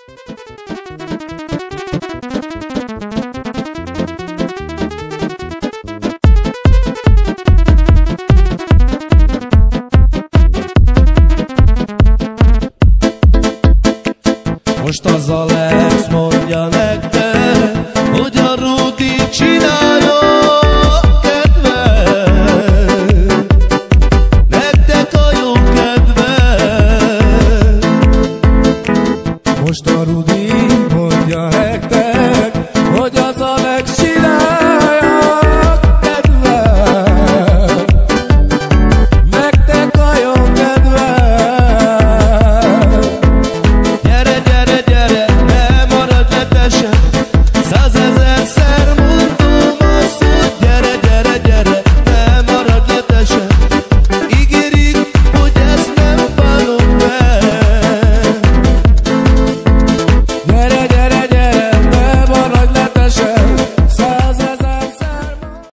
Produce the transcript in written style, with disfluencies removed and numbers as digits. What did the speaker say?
Most az Alex mondja nektek, hogy a Rudi csinálja kedvet, nektek a jó kedvet. Most a Rudi mondja nektek,